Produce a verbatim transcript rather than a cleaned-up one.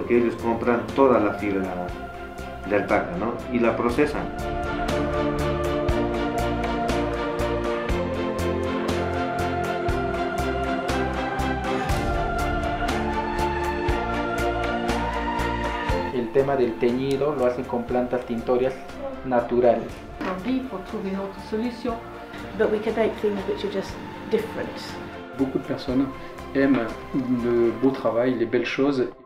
porque ellos compran toda la fibra de alpaca, ¿no? Y la procesan. El tema del teñido lo hacen con plantas tintorias naturales. Pour trouver une autre solution, but we can make things which are just different. Beaucoup de personnes aiment le beau travail, les belles choses.